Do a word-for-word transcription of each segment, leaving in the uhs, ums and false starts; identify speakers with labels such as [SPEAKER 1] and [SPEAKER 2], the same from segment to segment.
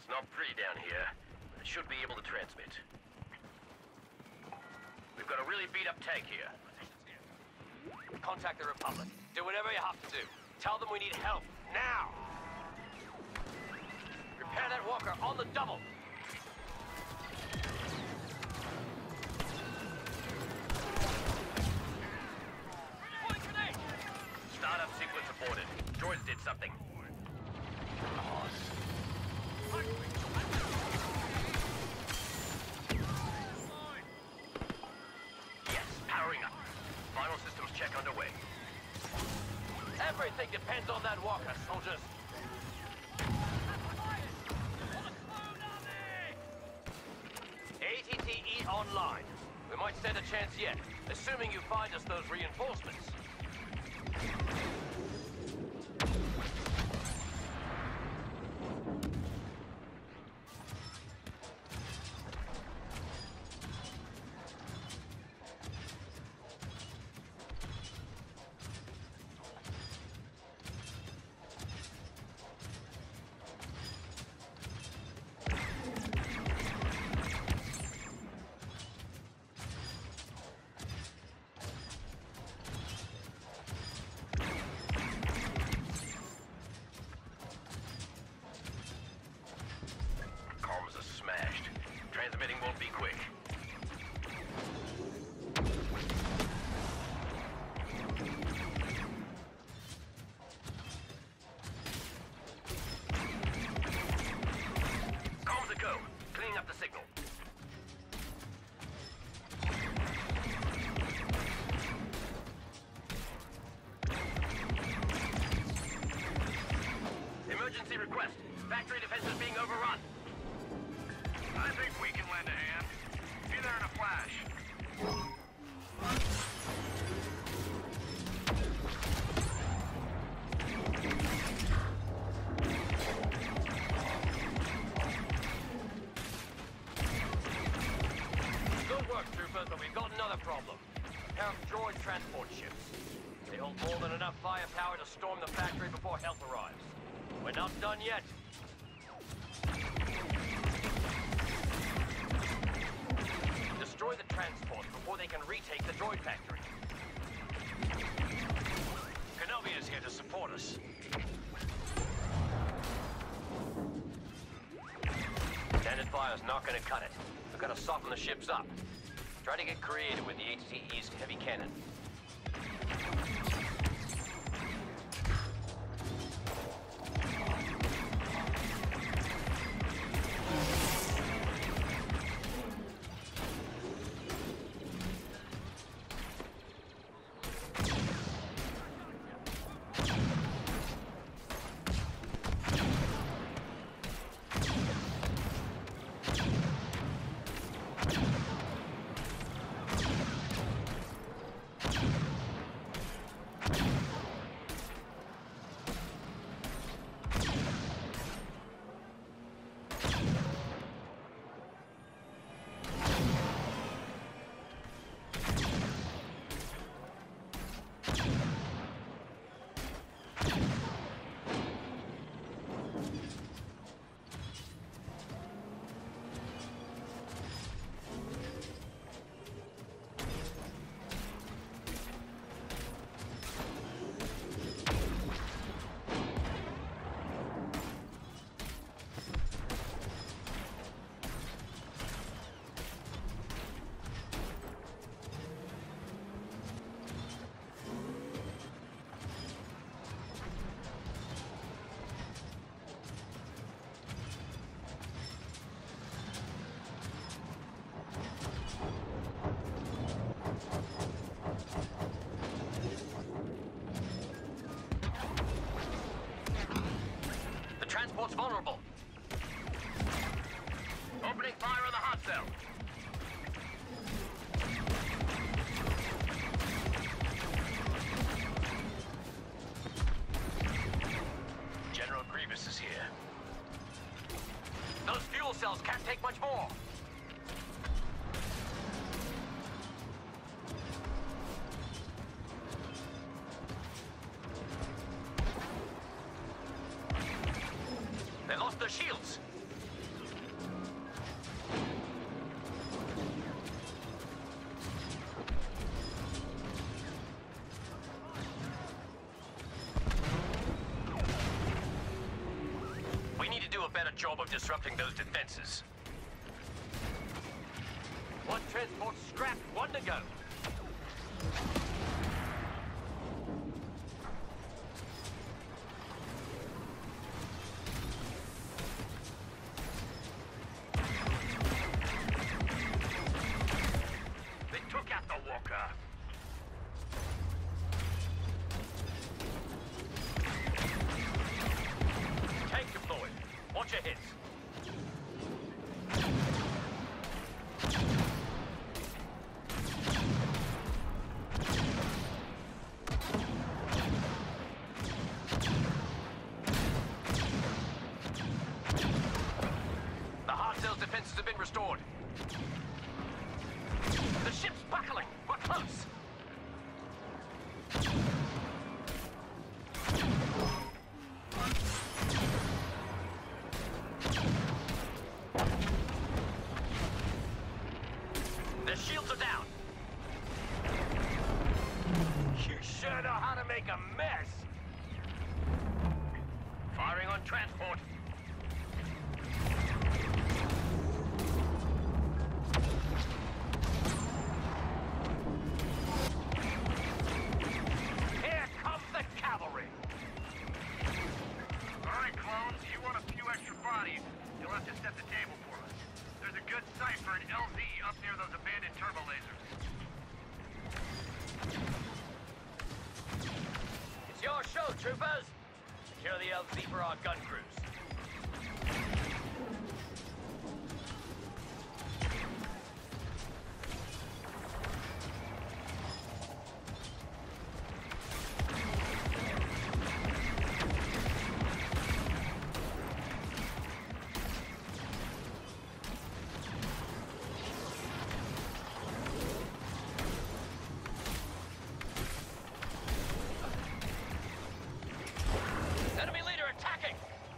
[SPEAKER 1] not pretty down here, but it should be able to transmit. We've got a really beat-up tank here.
[SPEAKER 2] Contact the Republic. Do whatever you have to do. Tell them we need help, now! Repair that walker on the double!
[SPEAKER 1] Startup sequence aborted. Droids did something. Yes, powering up. Final systems check underway.
[SPEAKER 2] Everything depends on that walker, soldiers. A T T E online. We might stand a chance yet, assuming you find us those reinforcements.
[SPEAKER 1] Transmitting won't be quick. Comms a go. Cleaning up the signal. Emergency request. Factory defenses being overrun.
[SPEAKER 3] I think we can lend a hand. Be there in a flash.
[SPEAKER 2] Good work, troopers, but we've got another problem. A pair of droid transport ships. They hold more than enough firepower to storm the factory before help arrives. We're not done yet. Destroy the transport before they can retake the droid factory. Kenobi is here to support us. Standard fire's not gonna cut it. We've got to soften the ships up. Try to get creative with the A T T E's heavy cannon. Transport's vulnerable.
[SPEAKER 1] Opening fire on the hot cell.
[SPEAKER 2] General Grievous is here. Those fuel cells can't take much more. They lost their shields. job of disrupting those defenses. One transport scrapped, one to go.
[SPEAKER 3] They took out the walker.
[SPEAKER 2] Tank deployed. Watch your hits. The hard cell's defenses have been restored. The ship's buckling. We're close. The shields are down. You sure know how to make a mess. Firing on transport. Here comes the cavalry.
[SPEAKER 3] All right, clones, you want a few extra bodies, you'll have to set the table for us. There's a good site for an L Z up near those abandoned turbo lasers.
[SPEAKER 2] It's your show, troopers. Secure the L Z for our gun crews. Enemy leader attacking!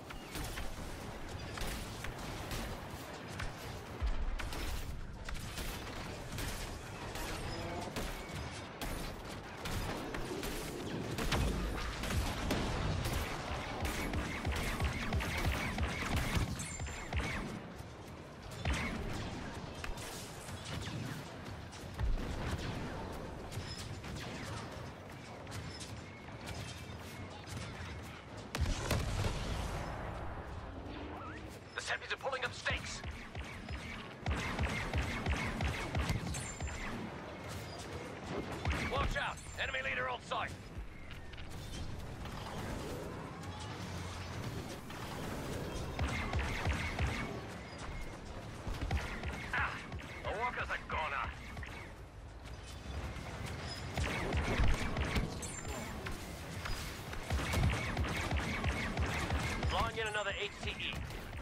[SPEAKER 2] The Seppies are pulling up stakes. Watch out! Enemy leader on site.
[SPEAKER 3] Ah! The walkers are gone.
[SPEAKER 2] Flying in another H T E.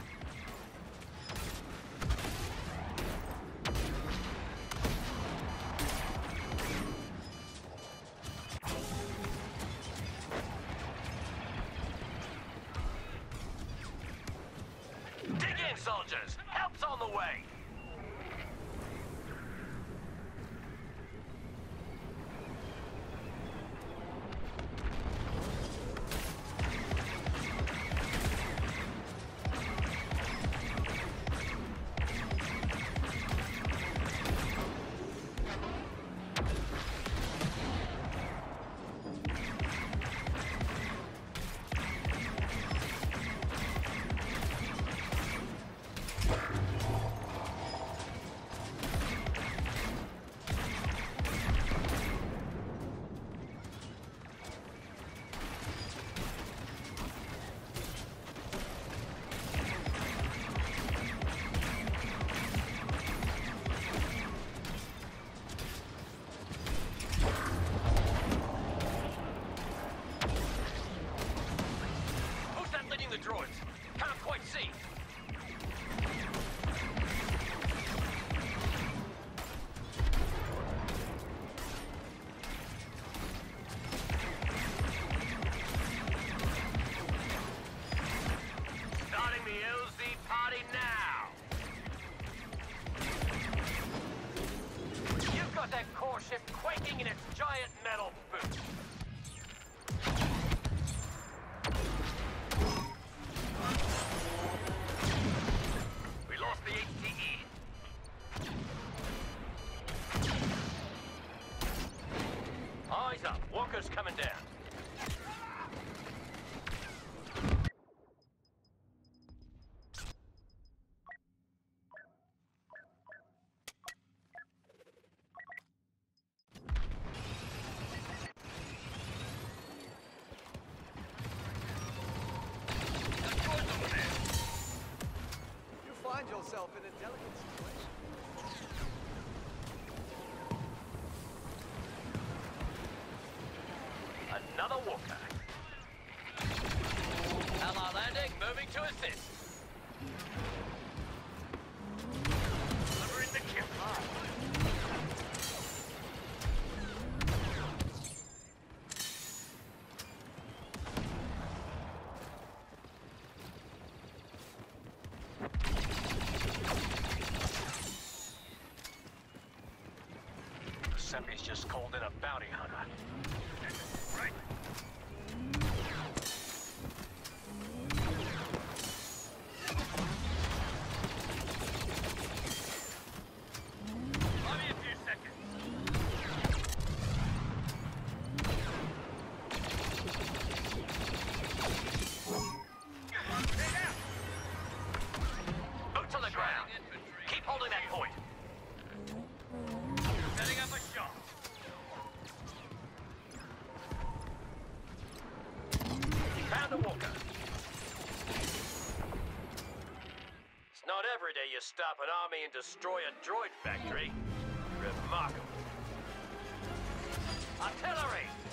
[SPEAKER 2] Dig in, soldiers! Help's on the way! Who's that leading the droids? Can't quite see.
[SPEAKER 3] Starting the L Z party now!
[SPEAKER 2] You've got that core ship quaking in its giant metal boots.
[SPEAKER 4] find yourself in a delicate situation.
[SPEAKER 2] Another walker. Ally landing, moving to assist.
[SPEAKER 3] Delivering the kill.
[SPEAKER 2] Sempi's just called in a bounty hunter.
[SPEAKER 3] Right. Give me a few seconds. Take out.
[SPEAKER 2] Boots on the ground. Keep holding that point.
[SPEAKER 3] Setting up a shot.
[SPEAKER 2] Found a walker. It's not every day you stop an army and destroy a droid factory. Remarkable. Artillery!